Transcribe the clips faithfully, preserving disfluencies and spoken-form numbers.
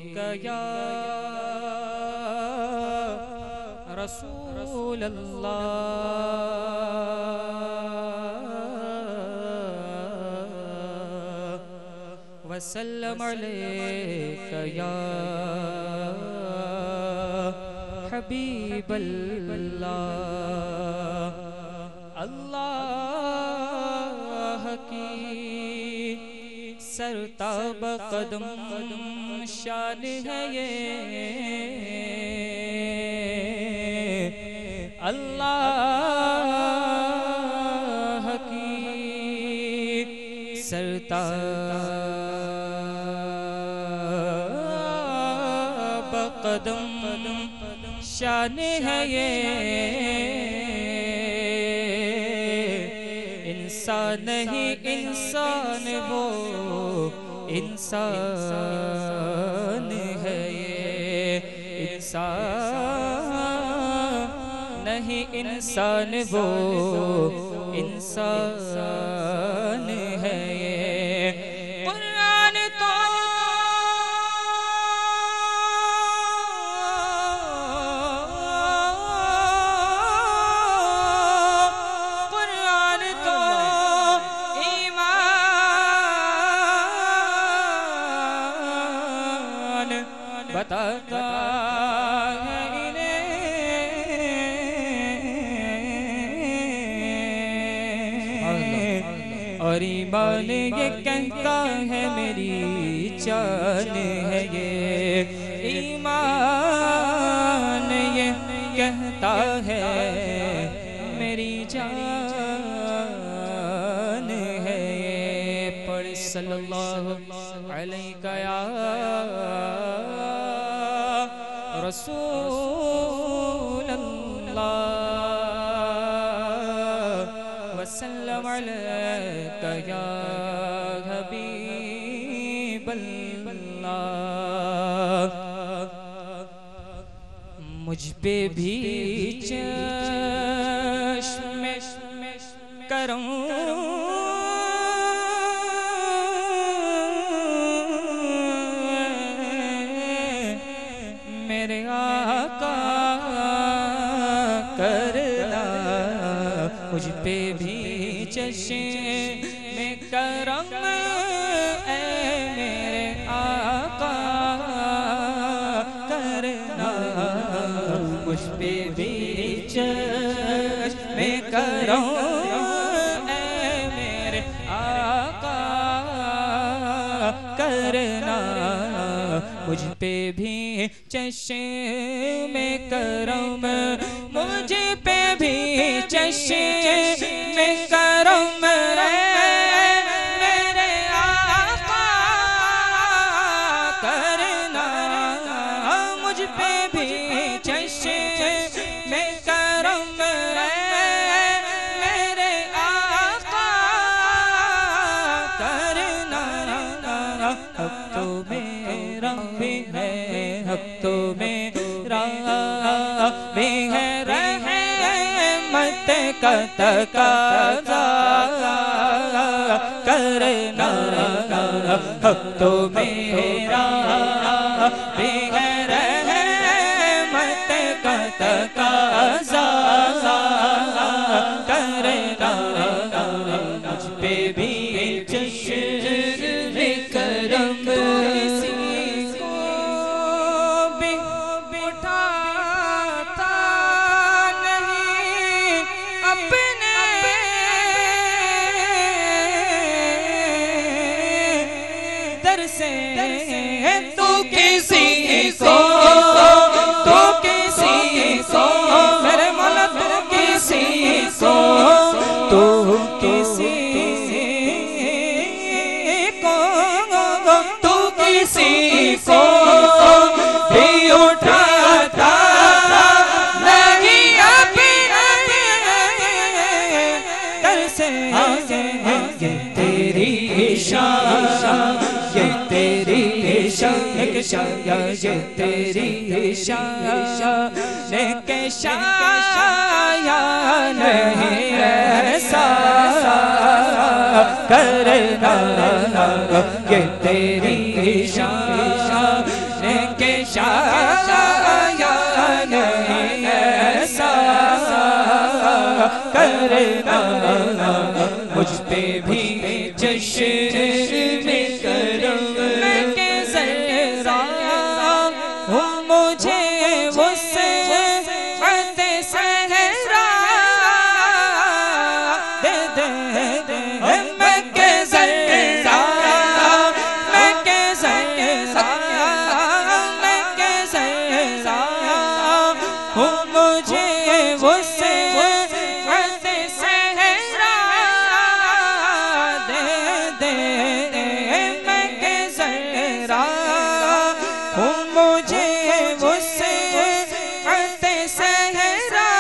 یا رسول اللہ وسلم علیک یا حبیب اللہ اللہ کی سرتاب قدم شان ہے یہ اللہ کی سرتاب قدم شان ہے یہ انسان نہیں انسان وہ انسان ہے یہ انسان نہیں انسان وہ انسان ہے یہ قرآن تو قرآن تو ایمان بتاتا ہے اور ایمان یہ کہتا ہے میری جان ہے یہ ایمان یہ کہتا ہے میری جان ہے یہ پڑھ صلی اللہ علیہ یا رسول اللہ وسلم علیک یا حبیب اللہ مجھ پہ بھی چشم کرم میرے آقا کرنا مجھ پہ بھی چشم کرم اے میرے آقا کرنا مجھ پہ بھی چشم کرم اے میرے آقا کرنا مجھ پہ بھی چشم کرم مجھ پہ بھی چشم کرم میرے آقا کرنا مجھ پہ بھی چشم کرم میرے آقا کرنا حق تو میرا بھی ہے حق تو میرا بھی ہے رحمت کا تقاضا کرنا حق تو میرا بھی ہے رحمت کا تقاضا کرنا مجھ پہ بھی چشم کرم تو کسی کو تو کسی کو میرے مولا تو کسی کو تو کسی کو تو کسی کو بھی اٹھاتا نہیں اپنے در سے یہ تیری شان یہ تیری شان یہ تیری شان کہ شاید نہیں ایسا کرنا یہ تیری شان کرنا مجھ پہ بھی جشن میں کرم کہ ذرا ہوں مجھے وسعت صحرا دے دے میں کہ ذرا میں کہ ذرا میں کہ ذرا ہوں مجھے وسعت صحرا دے دے میں کہ ذرا ہوں مجھے وسعت صحرا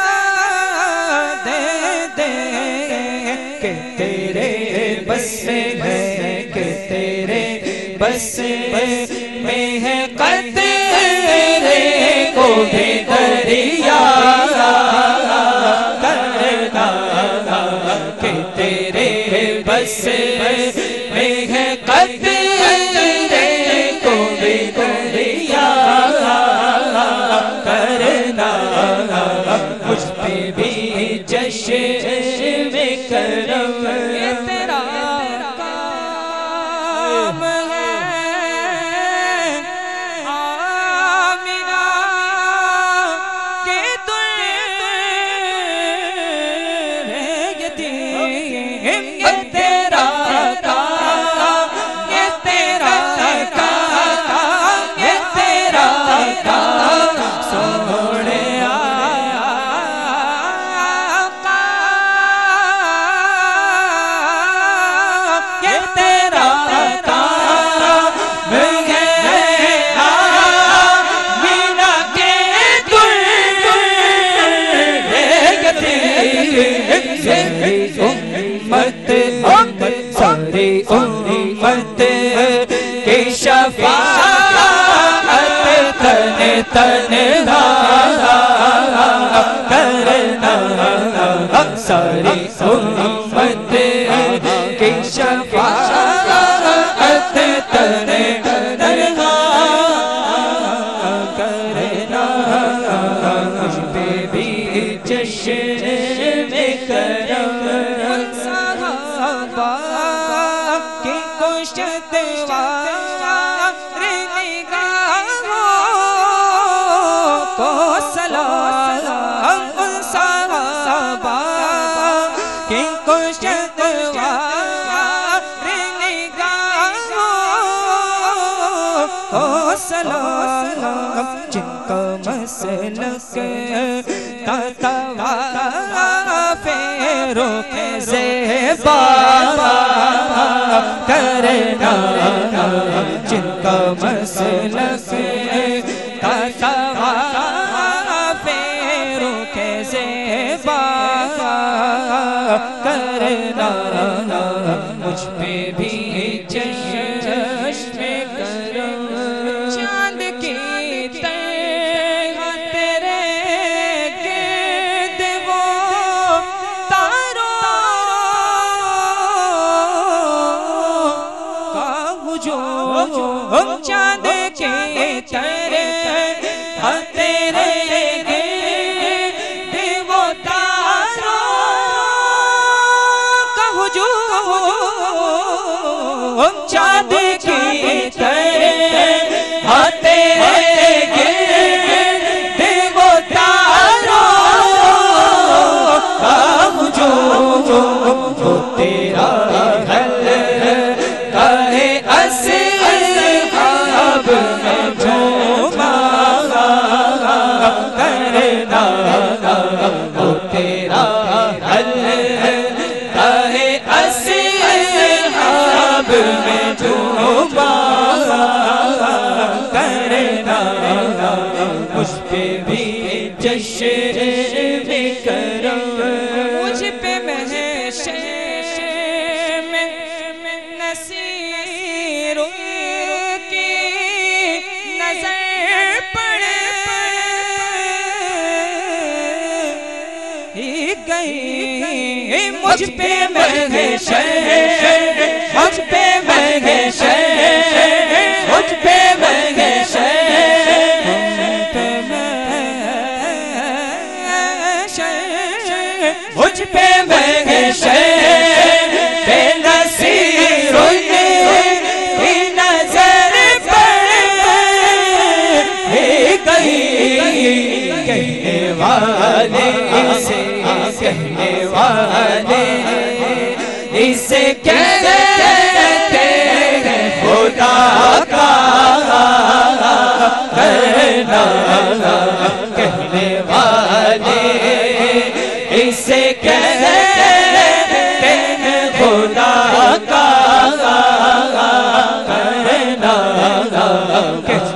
دے دے کہ تیرے بس میں ہے کہ تیرے بس میں ہے قطرے کو بھی دریا کرنا کہ تیرے بس میں ہے قطرے کو بھی دریا کرنا مجھ پہ بھی جشن میں کرم یہ تیرا کام ہے آمینہ کے دل یتیم یہ تیرا کام یہ تیرا کام یہ تیرا کام سونے ساری امت کی شفاعت تن تنہا کرنا ساری امت کی شفاعت تن تنہا کرنا مجھ پہ بھی جشن میں کرم کی کشت وار نگاہوں کو سلام ان صحابہ کی کشت وار نگاہوں کو سلام جن کا مسلک فیرو کے زیبا کرنا جن کا مسلک فیرو کے زیبا کرنا مجھ پہ بھی جشن کرم چاند کی طرح تیرے گرد وہ تاروں کا ہجوم چاند کی طرح تیرے گرد وہ تاروں کا ہجوم چاند کی طرح تیرے گرد وہ تاروں کا ہجوم وہ تیرا حلقہ ہے اصحاب میں جھوما کرنا وہ تیرا حلقہ ہے اصحاب میں جھوما کرنا مجھ پہ بھی جشن میں کرم مجھ پہ محشر میں نصیر کی نظر پڑے ہی گئی مجھ پہ محشر مجھ پہ محشر مجھ پہ محشر مجھ پہ کہ